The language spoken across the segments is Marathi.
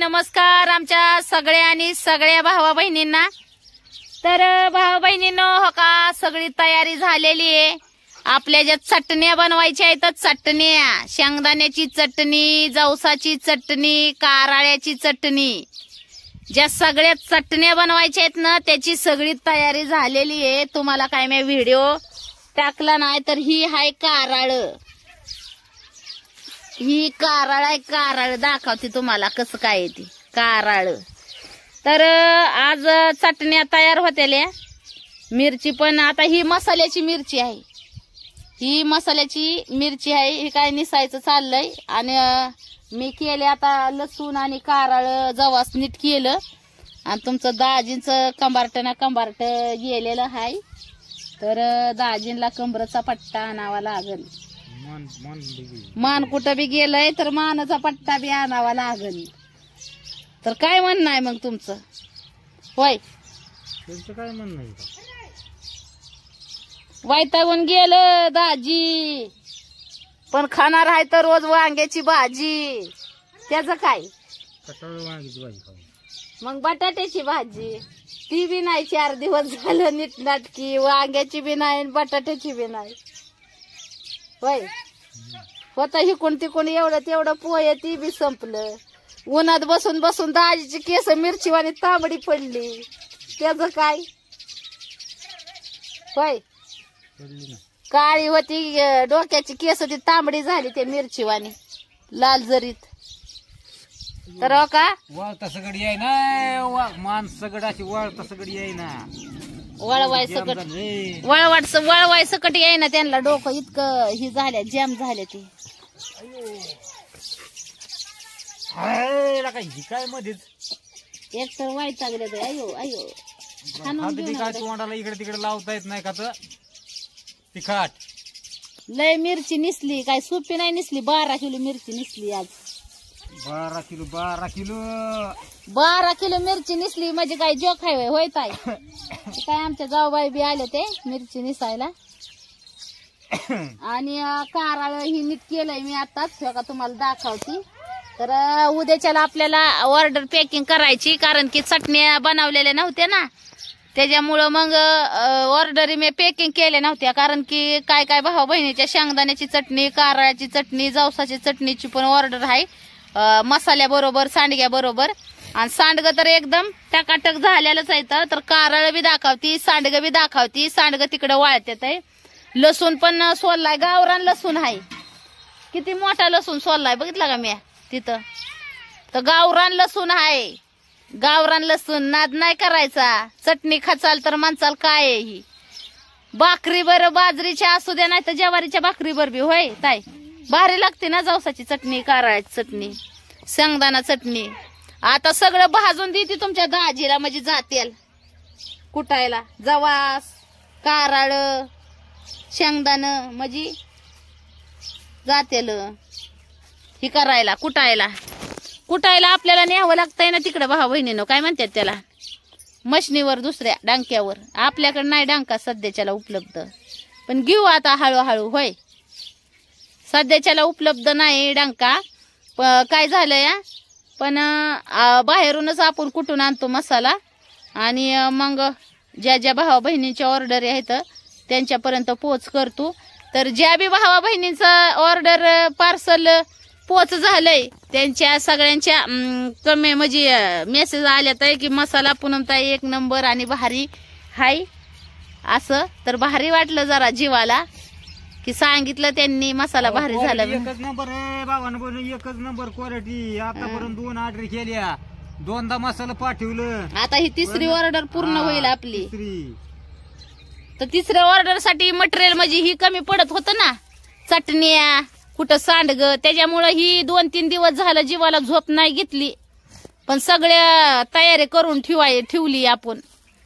नमस्कार आमच्या सगळ्या आणि सगळ्या भावा बहिणींना। तर भावा बहिणींनो, हो का सगळी तयारी झालेली आहे। आपल्या ज्या चटण्या बनवायच्या आहेत, चटण्या, शेंगदाण्याची चटणी, जवसाची चटणी, कारळ्याची चटणी, ज्या सगळ्या चटण्या बनवायच्या आहेत ना, त्याची सगळी तयारी झालेली आहे। तुम्हाला काय मी व्हिडिओ टाकला नाही तर ही हाय कारळ, ही कारळ आहे। कारळ दाखवते तुम्हाला कसं काय आहे ती कारळ। तर आज चटण्या तयार होत्याल्या। मिरची पण आता ही मसाल्याची मिरची आहे, ही मसाल्याची मिरची आहे। ही काय निसायचं चाललंय आणि मी केले आता लसूण आणि कारळ जवास नीट केलं आणि तुमचं दाजींचं कंबारट ना कंबारट गेलेलं हाय। तर दाजींला कंबरचा पट्टा आणावा लागल। मान कुठं बी गेलंय तर मानाचा पट्टा बी आणावा लागल। तर काय म्हणणं आहे मग तुमचं? होय, तुमचं काय म्हणणं आहे? वैतागून गेलं दाजी, पण खाणार आहे तर रोज वांग्याची भाजी। त्याचं काय? कटाळ वांग्याची भाजी खाऊ, मग बटाट्याची भाजी ती बी नाही। 4 दिवस झालं नीट नाटकी, वांग्याची बी नाही बटाट्याची बी नाही। होय, होता हिकून तिकून एवढं तेवढं पोहे ती बी संपलं। उन्हात बसून बसून दाजीची केस मिरचीवाणी तांबडी पडली। त्याचं काय? होय, काळी होती डोक्याची केस ती तांबडी झाली त्या मिरचीवाणी लाल जरीत। तर हो का वळता सगळी आहे ना, मान सगळ अशी वळता सगळी आहे ना, वळवाय सकट वळवाय सकट याय ना त्यांना। डोकं इतकं ही झाल्या जॅम झाले ते। काय मध्येच एक तर वैतागले ते। अयो अयो, काय तोंडाला इकडे तिकडे लावता येत नाही का? तर तिखट लय मिरची निसली, काय सोपी नाही निसली। 12 किलो मिरची निसली आज। 12 किलो मिरची निसली म्हणजे काय जोक आहे होय ताई? काय आमच्या जाऊबाई बी आले ते मिरची निसायला। आणि कारळ ही नीट केलंय मी आताच, का तुम्हाला दाखवती। तर उद्याच्याला आपल्याला ऑर्डर पॅकिंग करायची, कारण की चटण्या बनवलेल्या नव्हत्या ना, त्याच्यामुळं मग ऑर्डर मी पॅकिंग केल्या नव्हत्या। कारण की काय काय भाऊ बहिणीच्या शेंगदाण्याची चटणी, कारळाची चटणी, जवसाची चटणीची पण ऑर्डर आहे, मसाल्या बरोबर, सांडग्या बरोबर। आणि सांडग तर एकदम टकाटक झालेलंच आहे। तर कारळ बी दाखवती, सांडग बी दाखवती। सांडग तिकडे वाळत्यात आहे। लसूण पण सोललाय, गावरान लसूण आहे। किती मोठा लसूण सोललाय बघितला का मी तिथं? तर गावरान लसूण आहे, गावरान लसूण। नाद नाही करायचा, चटणी खाचाल तर माणसाल काय आहे ही। भाकरी बर बाजरीच्या असू द्या नाही तर ज्वारीच्या भाकरी बर बी होय ताई भारी लागते ना जवसाची चटणी, कारळाची चटणी, शेंगदाणा चटणी। आता सगळं भाजून देते तुमच्या दाजीला, म्हणजे जातेल कुटायला जवास, कारळ, शेंगदाणं, म्हणजे जातेल ही करायला कुटायला आपल्याला न्यावं लागतंय ना तिकडे भावा बहिणीनं। काय म्हणतात त्याला, मशनीवर, दुसऱ्या डांक्यावर। आपल्याकडे नाही डांका सध्याच्याला उपलब्ध, पण घेऊ आता हळूहळू। होय, सध्याच्याला उपलब्ध नाही डांका। काय झालं या, पण बाहेरूनच आपण कुठून आणतो मसाला आणि मग ज्या ज्या भावा बहिणींच्या ऑर्डर आहेत त्यांच्यापर्यंत पोच करतो। तर ज्या बी भावा बहिणींचं ऑर्डर पार्सल पोच झालंय त्यांच्या सगळ्यांच्या कमी म्हणजे मेसेज आल्यात आहे की मसाला पूनमताई 1 नंबर आणि भारी हाय असं। तर भारी वाटलं जरा जीवाला की सांगितलं त्यांनी मसाला भारी झाला। 1 नंबर आहे बाबांनो, 1 नंबर क्वालिटी। आतापर्यंत 2 ऑर्डर केल्या, 2दा मसाला पाठवलं। आता ही 3री ऑर्डर पूर्ण होईल आपली। तर 3ऱ्या ऑर्डर साठी मटेरियल म्हणजे ही कमी पडत होतं ना, चटण्या कुठं सांडग, त्याच्यामुळं ही 2-3 दिवस झालं जीवाला झोप नाही घेतली। पण सगळ्या तयारी करून ठेवली आपण।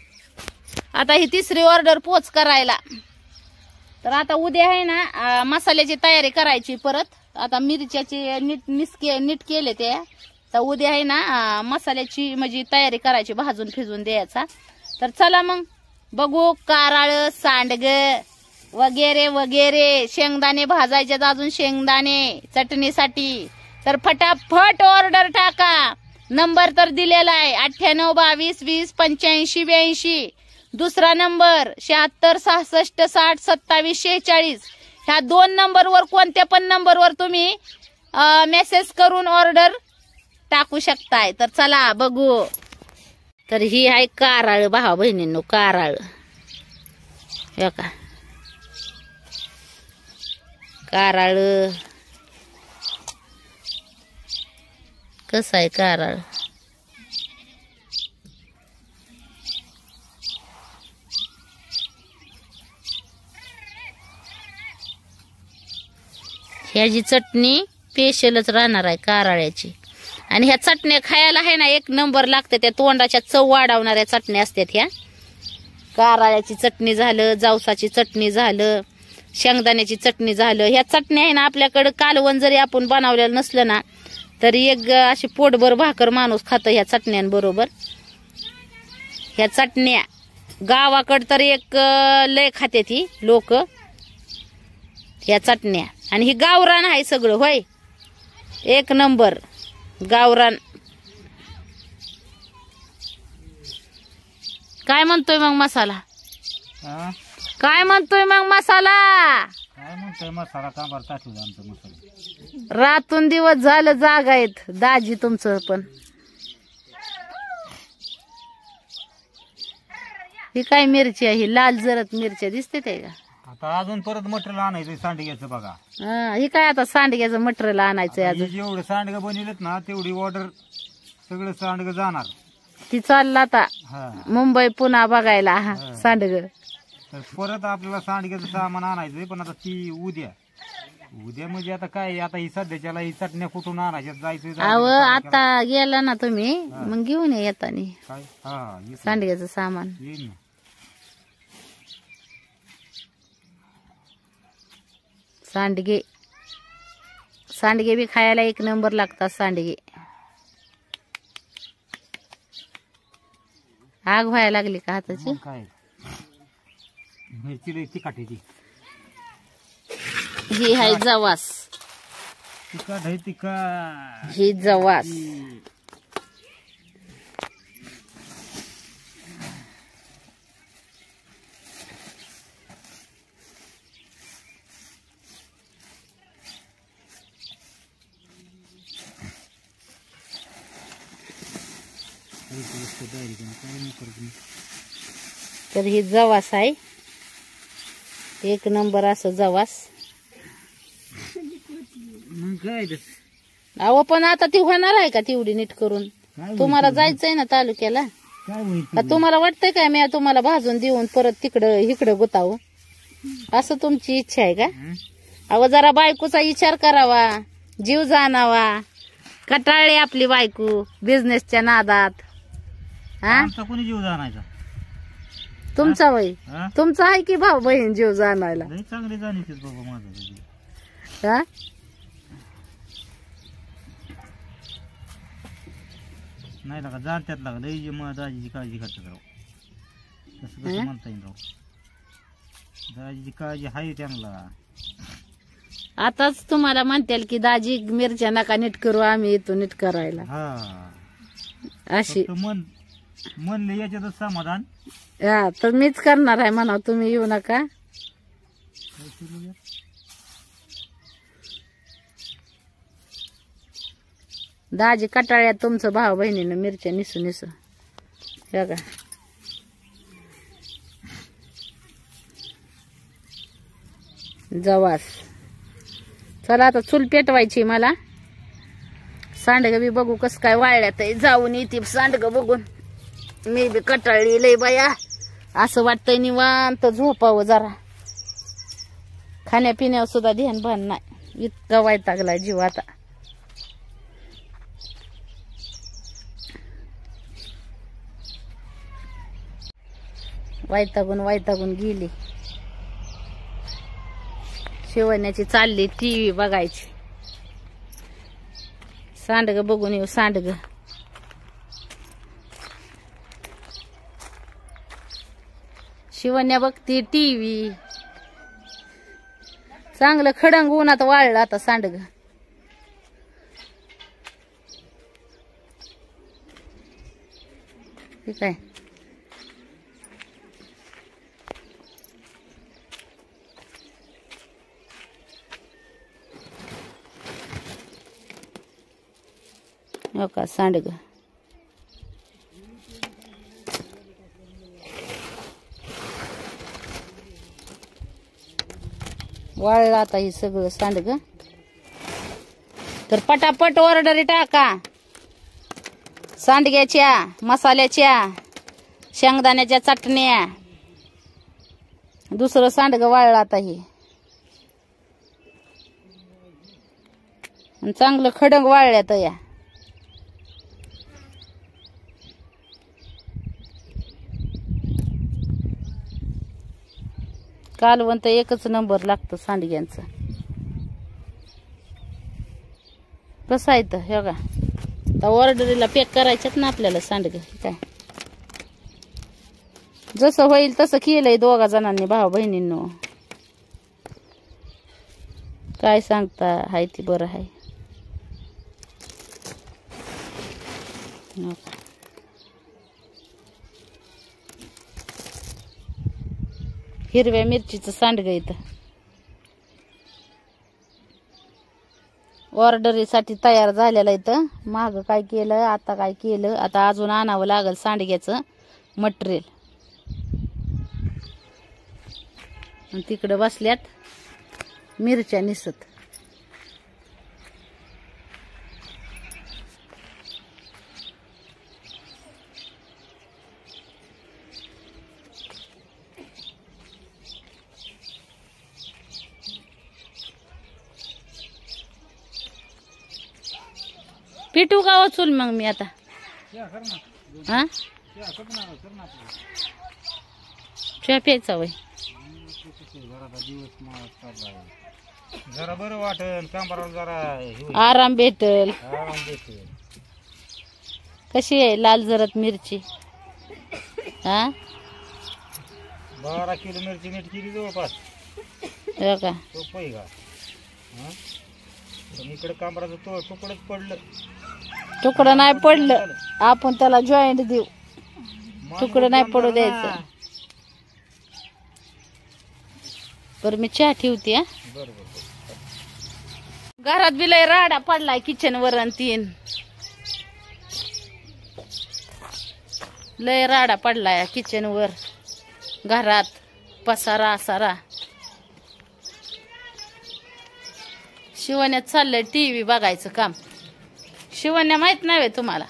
आता ही 3री ऑर्डर पोच करायला। तर आता उद्या आहे ना मसाल्याची तयारी करायची परत। आता मिरच्याची नीट केले ते, तर उद्या आहे ना मसाल्याची म्हणजे तयारी करायची, भाजून फिजून द्यायचा। तर चला मग बघू कारळ, सांडग वगैरे वगैरे, शेंगदाणे भाजायचे अजून, शेंगदाणे चटणीसाठी। तर फटाफट ऑर्डर टाका, नंबर तर दिलेला आहे 98 22 20 85 82. दुसरा नंबर 76 66 60 27 46. ह्या 2 नंबरवर कोणत्या पण नंबरवर तुम्ही मेसेज करून ऑर्डर टाकू शकताय. तर चला बघू. तर ही आहे कारळ भावा बहिणींनो, कारळ हे का कारळ कसं आहे कारळ. ह्याची चटणी स्पेशलच राहणार आहे कारळ्याची. आणि ह्या चटण्या खायला आहे ना 1 नंबर लागते. त्या तोंडाच्या चव वाढवणाऱ्या चटण्या असतात ह्या. कारळ्याची चटणी झालं, जावसाची चटणी झालं, शेंगदाण्याची चटणी झालं. ह्या चटण्या आहे ना आपल्याकडे कालवण जरी आपण बनवलेलं नसलं ना तरी एक अशी पोटभर भाकर माणूस खातं ह्या चटण्यांबरोबर. ह्या चटण्या गावाकडं तर एक लय खाते ती लोक ह्या चटण्या. आणि ही गावरान आहे सगळं होय, 1 नंबर गावरान. काय म्हणतोय मग मसाला, काय म्हणतोय मग मसाला. काय म्हणतोय मसाला कांबार टाकू आमचा मसाला. रातून दिवस झालं जागा आहेत दाजी तुमचं पण. ही काय मिरची आहे, ही लाल जरत मिरच्या दिसते ते का. आता अजून परत मटेरियल आणायचं सांडग्याचं बघा. ही काय आता सांडग्याचं मटेरियल आणायचंय अजून. जेवढं सांडगं बनवलेत ना तेवढी ऑर्डर सगळं सांडगं जाणार. ती चालला आता मुंबई पुन्हा बघायला सांडग. तर परत आपल्याला सांडग्याचं सामान आणायचंय. पण आता ती उद्या म्हणजे आता काय, आता ही सध्याच्याला ही चटण्या कुठून आणायच्या जायचं. अव आता गेला ना तुम्ही मग घेऊन या येतानी काय. सांडग्याचं सामान. येईन ना. सांडगे सांडगे बी खायला 1 नंबर लागतात सांडगे. आग व्हायला लागली का हाताची. काय मिरची लई तिखट आहे ती. ही आहे जवास. तिखट आहे तिखट. ही जवास. तर ही जवास आहे 1 नंबर असं जवास. अहो पण आता ती होणार आहे का तेवढी नीट करून. तुम्हाला जायचंय ना तालुक्याला. तुम्हाला वाटतंय काय मी तुम्हाला भाजून देऊन परत तिकडं इकडं गुतावं असं तुमची इच्छा आहे का. अहो जरा बायकोचा विचार करावा, जीव जाणावा. कटाळली आपली बायको बिझनेसच्या नादात. कोणी जीव जाणायचा तुमचा वय तुमचा आहे की भाऊ बहीण जीव जाणायला. चांगले जाणीच बाबा माझं. हा नाही लागा जात्यात लागा लई दाजीची काळजी करतात राव. तसं कसं म्हणता येईल राव. दाजीची काळजी आहे त्यांना. आताच तुम्हाला म्हणतील की दाजी मिरच्या नका नीट करू आम्ही येतो नीट करायला. अशी म्हणले याच्यातच समाधान. तर मीच करणार आहे म्हणा, तुम्ही येऊ नका. दाजी कटाळ्यात तुमचं भाऊ बहिणीनं मिरच्या निसू निसू बघा. जवास. चला आता चूल पेटवायची मला. सांडग बी बघू कस काय वाळल्यात जाऊन येते सांडग बघून. मी बी कटाळली लय बाया. असं वाटतंय निवांत झोपावं जरा. खाण्यापिण्यावर सुद्धा ध्यान भान नाही. इतका वैतागला जीव आता. वैतागून गेली. शिवण्याची चालली टीव्ही बघायची. सांडग बघून येऊ सांडग. शिवण्या बघती टीव्ही. चांगलं खडंग उन्हात वाळलं आता सांडग. ठीक आहे. हो का सांडग वाळलं आता हे सगळं सांडग. तर पटापट ऑर्डरी टाका सांडग्याच्या, मसाल्याच्या, शेंगदाण्याच्या चटण्या. दुसरं सांडग वाळलं आता हे. आणि चांगलं खडंग वाळल्यात या. कालवण तर एकच नंबर लागतं सांडग्यांचं. कसं आहे तर हे का आता ऑर्डरीला पॅक करायच्यात ना आपल्याला सांडग. काय जसं होईल तसं केलंय दोघा जणांनी, भाऊ बहिणींनो. काय सांगता, हाय ती बरं आहे. हिरव्या मिरचीचं सांडग इथं ऑर्डरीसाठी तयार झालेलं इथं. माग काय केलं, आता काय केलं, आता अजून आणावं लागल सांडग्याचं मटेरियल. आणि तिकडं बसल्यात मिरच्या निसत. पिटू का वाचून मग मी आता हा चहा प्यायचा वय जरा बरं वाटेल कांबाराला जरा आराम भेटल. आराम भेटेल. कशी आहे लाल जरत मिरची? हा 12 किलो मिरची नीट केली जवळपास. हो का सोपं आहे का? पण इकडे कांबराचं तुकडच पडलं. तुकडं नाही पडलं, आपण त्याला जॉईंट देऊ. तुकडं नाही पडू द्यायचं. बरं मी चहा ठेवते. हा घरात बी लय राडा पडलाय किचन वर. आणि तीन लय राडा पडलाय किचन वर, घरात पसारा सारा. शिवण्यात चाललंय टीव्ही बघायचं काम. शिवण्या माहित नाही तुम्हाला?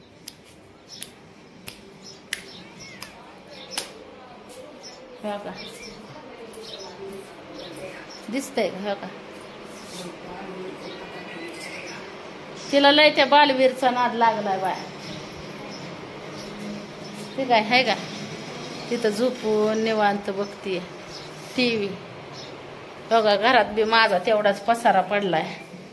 हो का दिसतंय का? हो का तिला लय त्या बालवीरचा नाद लागलाय बाय. ते काय आहे का तिथं झोपून निवांत बघतीये टीव्ही. बघा घरात बी माझा तेवढाच पसारा पडलाय.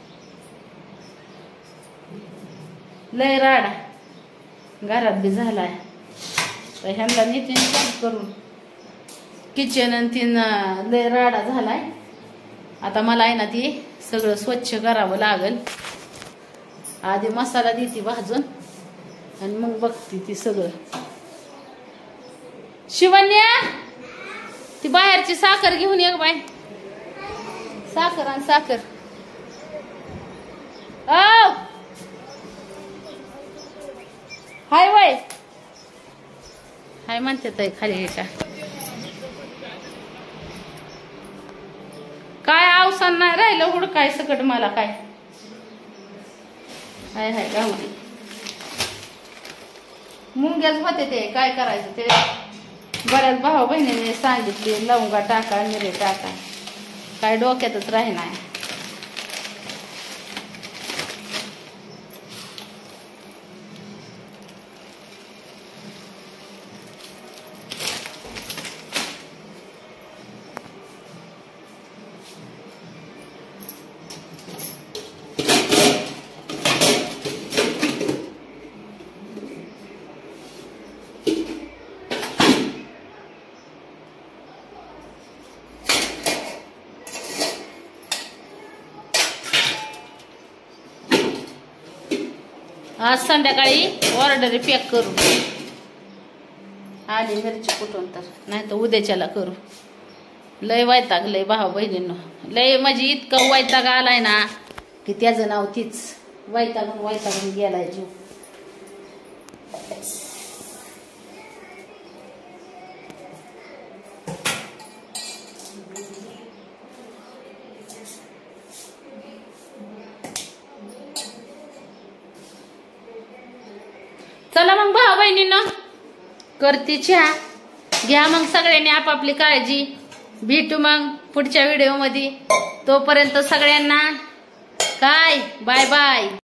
लय राडा घरात बी झालाय. तर ह्यांना नीट करून किचन आणि तीन लय राडा झालाय. आता मला आहे ना ती सगळं स्वच्छ करावं लागल. आधी मसाला देते भाजून आणि मग बघते ती सगळं. शिवण्या ती बाहेरची साखर घेऊन ये बाय. साखर आणि साखर. हाय वय हाय म्हणते ताई खाली येता. काय अवसान नाही राहिलं हुडकाय सकट मला काय. हाय हाय गावली मुंग्याच होते ते काय करायचं ते. बऱ्याच भाऊ बहिणीने सांगितले लवंगा टाका मिरे टाका. काय डोक्यातच राहीना. आज संध्याकाळी ऑर्डर पॅक करू. आली मिरची कुठून तर, नाही तर उद्याच्याला करू. लय वैताग लय भाऊ बहिणींनो, लय म्हणजे इतकं वैताग आलाय ना की त्याचं नाव तीच. वैतागून गेलाय जीव. चला मग भाऊ बहिणींनो, करते चहा. घ्या मग सगळ्यांनी आपापली काळजी. भेटू मग पुढच्या व्हिडिओ मध्ये. तोपर्यंत सगळ्यांना काय बाय बाय.